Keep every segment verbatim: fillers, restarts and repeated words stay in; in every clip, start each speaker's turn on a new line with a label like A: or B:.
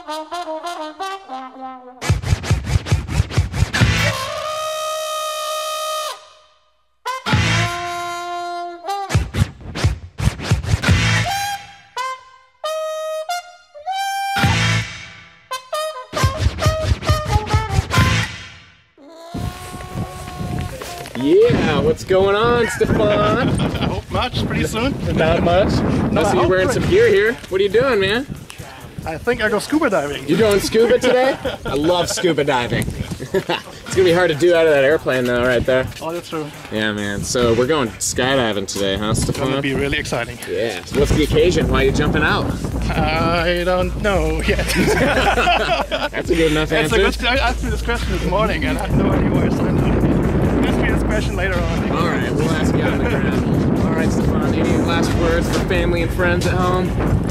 A: Yeah, what's going on, Stefan?
B: I hope much, pretty soon.
A: Not much?
B: No,
A: I see you're wearing some gear here. What are you doing, man?
B: I think I go scuba diving.
A: You going scuba today? I love scuba diving. It's gonna be hard to do out of that airplane though, right there.
B: Oh, that's true.
A: Yeah, man. So we're going skydiving today, huh,
B: It's
A: Stefan?
B: gonna be really exciting.
A: Yeah. So what's the occasion? Why are you jumping out?
B: I don't know yet.
A: That's a good enough
B: That's
A: answer.
B: a good, I asked me this question this morning and I have no idea why I signed up. Ask me this question later on.
A: All right, we'll ask you on the ground. All right, Stefan. Any last words for family and friends at home?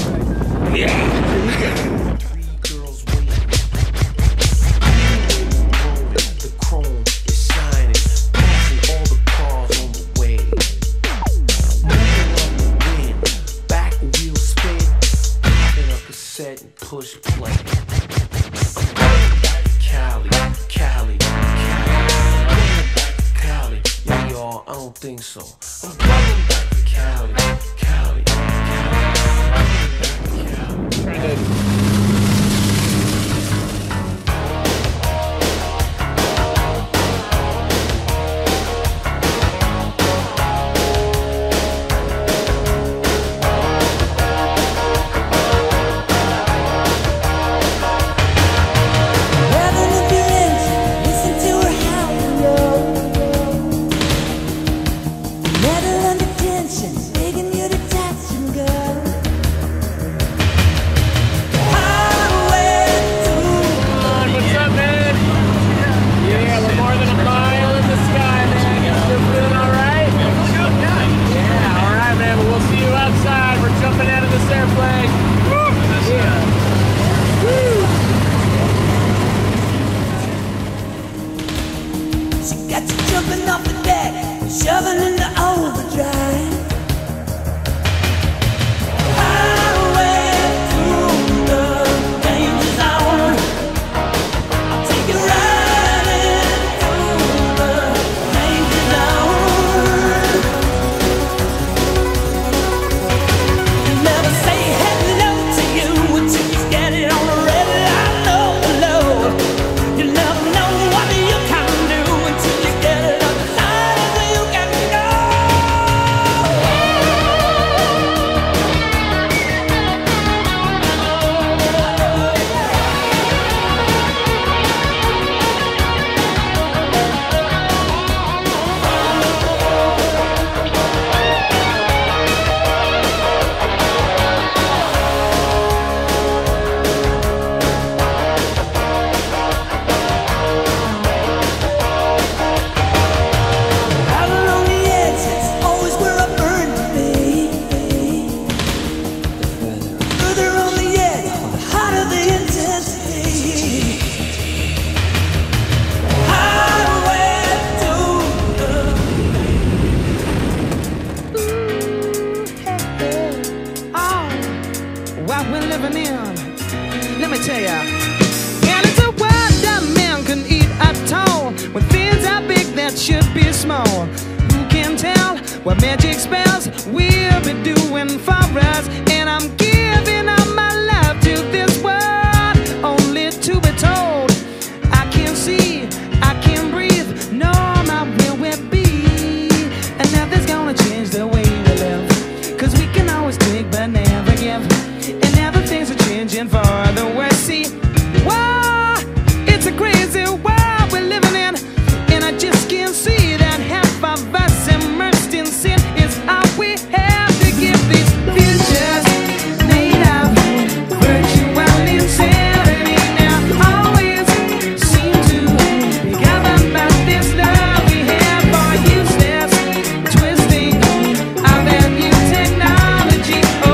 A: Yeah.
C: Push play. I'm going back to Cali, Cali, Cali. I'm going back to Cali. Yeah, y'all, I don't think so. I'm going back to Cali, Cali, Cali. I'm going back to Cali.
A: Trying to
D: shoving into overdrive. Highway through the danger zone. I'll take you riding through the danger zone. You never say hello to you until you get it on the red light low, low. You never know what you can do until you get it on the side of the you can go. Out along the edges, always where I burn to be. Further on the edge, the hotter the intensity. Highway to
E: What we're living in, let me tell ya. And it's a world that man can eat at all. When things are big that should be small. Who can tell what magic spells we'll be doing for us? And I'm giving up my life to this world, only to be told I can't see, I can't breathe, no, my will will be. And nothing's gonna change the way we live, cause we can always take but never give. And now the things are changing for the worse. See, whoa, it's a crazy world we're living in, and I just can't see that half of us immersed in sin is all we have to give these futures made of virtual insanity. Now always seem to be governed by this love we have for useless twisting of that new technology. Oh,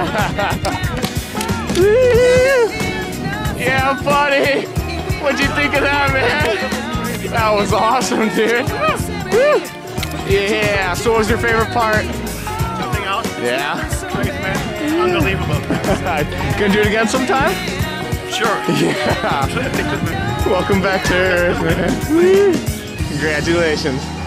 B: Yeah, buddy. What'd you think of that, man? That was awesome, dude. Woo. Yeah. So, what was your favorite part?
F: Something else?
B: Yeah.
F: Thanks, man. Unbelievable.
B: Gonna do it again sometime?
F: Sure.
B: Yeah. Welcome back to Earth, man. Woo. Congratulations.